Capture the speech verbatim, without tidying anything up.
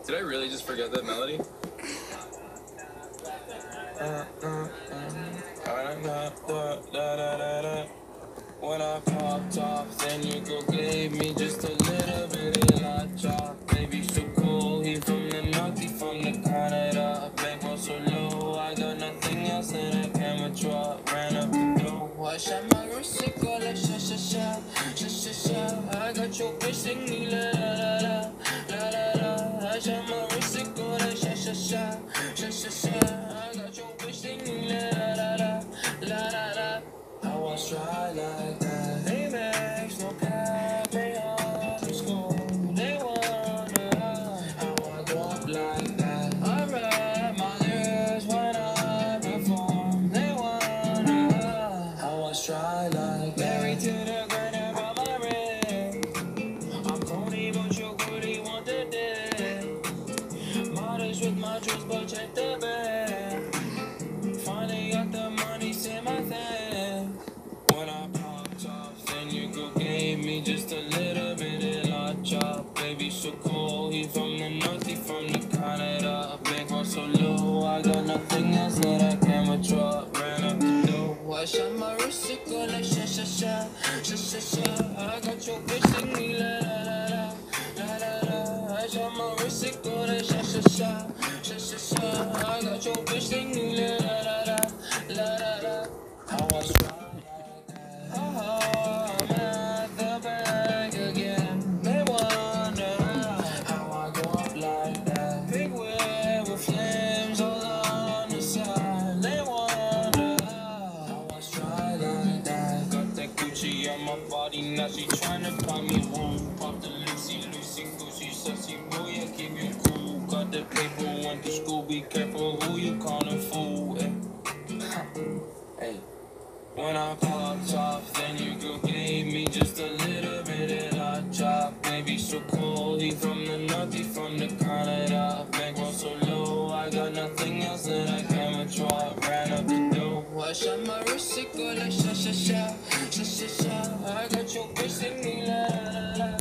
Did I really just forget that melody? Uh, uh, uh, When I popped off, then you go gave me just a little bit of la chop. Baby, so cool, he from the north, he from the Canada. Bankroll so low, I got nothing else that I can withdraw. Ran up the door, I shot my wrist, it go like sha sha sha, sha sha sha. I got your bitch singing la la la la la la. I shot my wrist, it go like sha sha sha, sha sha sha. I got your bitch singing la la la la la la. I was try like that. They max, no cap, they on school. They wonder how I go up like that. I rap my lyrics when I perform. They wonder how I was try like that. Married to the girl that brought my ring. I'm corny, but you're good, he want the dick. Modest with my juice, but check the bag. Finally got the money, say my thing. When I popped off, then you go gave me just a little bit of la chop. Baby, so cool, he from the north, he from the Canada. Bankroll so low, I got nothing else that I can withdraw. Ran up the door, I shot my wrist, it go like sha sha sha, sha sha sha. I got your bitch singing la la la la la la. I shot my wrist, it go like sha sha sha, sha sha sha. I got your bitch singing la la la la la la. I was trying. Oh, I'm at the bank again. They wonder how I go up like that. Big wheel with flames all on the side. They wonder how I try like that. Got that Gucci on my body, now she tryna pop me home. Pop the Lucy, Lucy, Gucci, sussy boy, I keep you cool. Got the paper, went to school, be careful who you callin' fool. Eh? Hey. When I popped off, then you go gave me just a little bit of la chop. Baby, so cool, he from the north, he from the Canada. Bankroll so low, I got nothing else that I can withdraw. Ran up the door, I shot my wrist, it go like sha sha sha, sha sha sha. I got your bitch singing la la la.